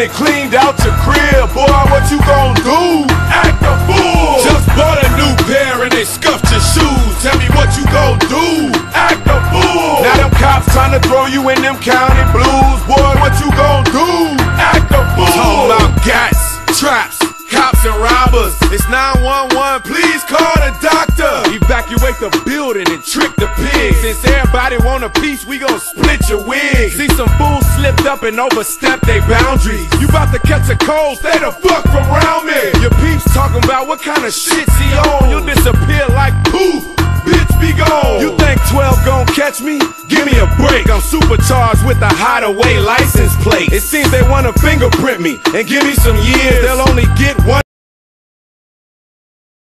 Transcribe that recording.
they cleaned out your crib. Boy, what you gon' do? Act a fool. Just bought a new pair and they scuffed your shoes. Tell me what you gon' do? Act a fool. Now them cops tryna throw you in them county blues. Boy, what you gon' do? Act a fool. Talking about gats, traps, cops and robbers. It's 911, please call the doctor. Evacuate the building and trick the pigs. Since everybody want a piece, we gon' split your wig. See some fools slipped up and overstepped their boundaries. You bout to catch a cold, stay the fuck from around me. Your peeps talking about what kind of shit's he on. You'll disappear like poof, bitch be gone. You think 12 gon' catch me? Give me a break. I'm supercharged with a hideaway license plate. It seems they wanna fingerprint me and give me some years. They'll only